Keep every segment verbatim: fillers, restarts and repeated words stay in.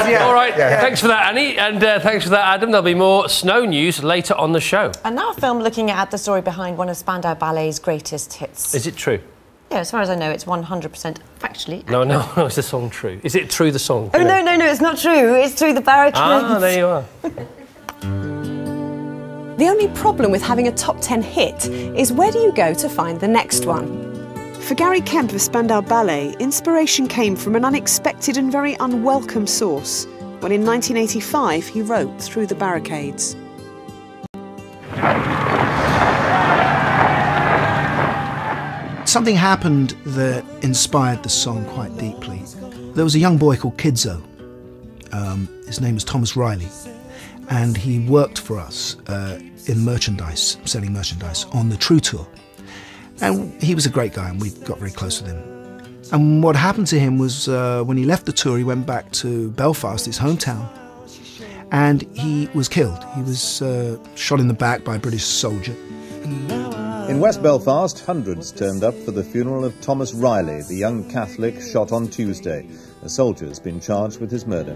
Yeah. All right, Yeah. thanks for that, Annie, and uh, thanks for that, Adam. There'll be more snow news later on the show. And now a film looking at the story behind one of Spandau Ballet's greatest hits. Is it true? Yeah, as far as I know, it's one hundred percent factually No, no, no, is the song true? Is it true, the song? Oh, no, no, no, it's not true. It's Through the Barricades. Ah, there you are. The only problem with having a top ten hit is where do you go to find the next one? For Gary Kemp of Spandau Ballet, inspiration came from an unexpected and very unwelcome source, when in nineteen eighty-five he wrote Through the Barricades. Something happened that inspired the song quite deeply. There was a young boy called Kidzo. Um, his name was Thomas Riley, and he worked for us uh, in merchandise, selling merchandise on the True Tour. And he was a great guy, and we got very close with him. And what happened to him was uh, when he left the tour, he went back to Belfast, his hometown, and he was killed. He was uh, shot in the back by a British soldier. In West Belfast, hundreds turned up for the funeral of Thomas Riley, the young Catholic shot on Tuesday. A soldier's been charged with his murder.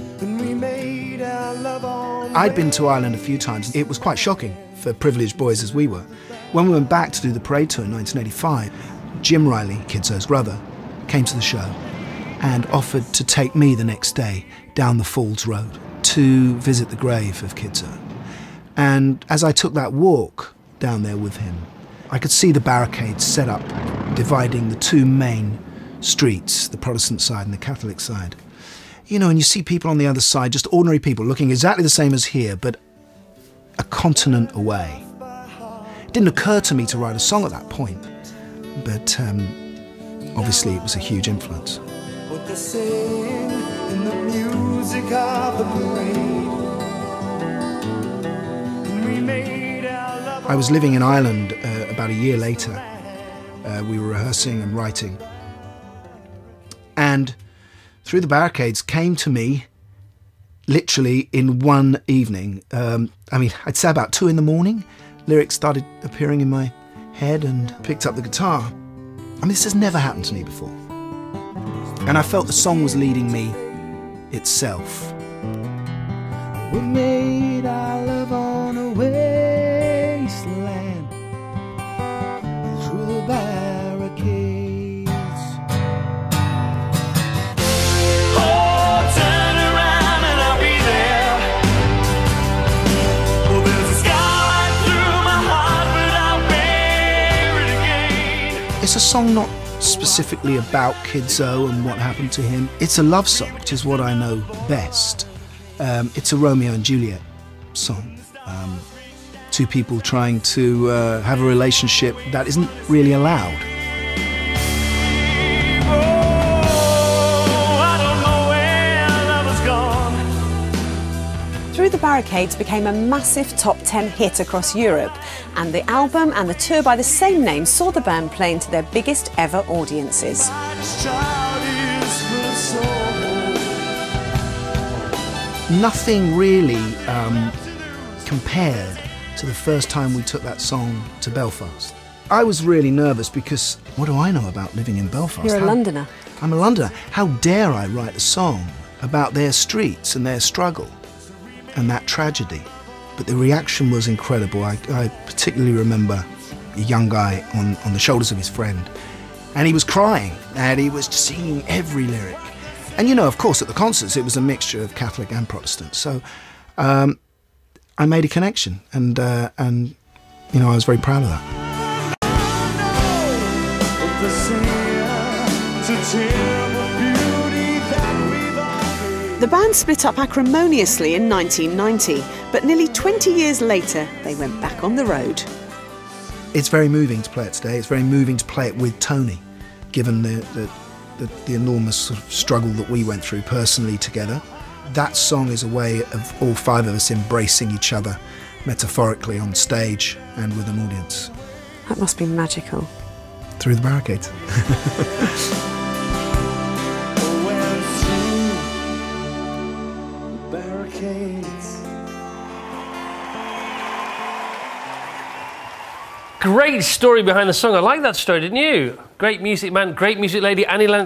I'd been to Ireland a few times. It was quite shocking for privileged boys as we were. When we went back to do the parade tour in nineteen eighty-five, Jim Riley, Kidzo's brother, came to the show and offered to take me the next day down the Falls Road to visit the grave of Kidzo. And as I took that walk down there with him, I could see the barricades set up, dividing the two main streets, the Protestant side and the Catholic side. You know, and you see people on the other side, just ordinary people, looking exactly the same as here, but a continent away. It didn't occur to me to write a song at that point, but um, obviously it was a huge influence. What they're saying in the music of the parade. We made our love. I was living in Ireland uh, about a year later. Uh, we were rehearsing and writing. And Through the Barricades came to me literally in one evening. Um, I mean, I'd say about two in the morning, lyrics started appearing in my head and picked up the guitar. I mean, this has never happened to me before. And I felt the song was leading me itself. We made our love on a wasteland through the barricades. Oh, turn around and I'll be there. Well, there's a scar right through my heart, but I'll bear it again. It's a song not specifically about Kidzo and what happened to him. It's a love song, which is what I know best. Um, it's a Romeo and Juliet song. Um, two people trying to uh, have a relationship that isn't really allowed. Through the Barricades became a massive top ten hit across Europe, and the album and the tour by the same name saw the band playing to their biggest ever audiences. Nothing really um, compared to the first time we took that song to Belfast. I was really nervous because what do I know about living in Belfast? You're a How, Londoner. I'm a Londoner. How dare I write a song about their streets and their struggle and that tragedy? But the reaction was incredible. I, I particularly remember a young guy on, on the shoulders of his friend, and he was crying and he was singing every lyric. And you know, of course, at the concerts it was a mixture of Catholic and Protestant. So um, I made a connection, and uh, and you know, I was very proud of that. The band split up acrimoniously in nineteen ninety, but nearly twenty years later they went back on the road. It's very moving to play it today. It's very moving to play it with Tony, given the, the, the, the enormous sort of struggle that we went through personally together. That song is a way of all five of us embracing each other, metaphorically on stage and with an audience. That must be magical. Through the Barricades. Great story behind the song. I like that story, didn't you? Great music man, great music lady, Annie Lan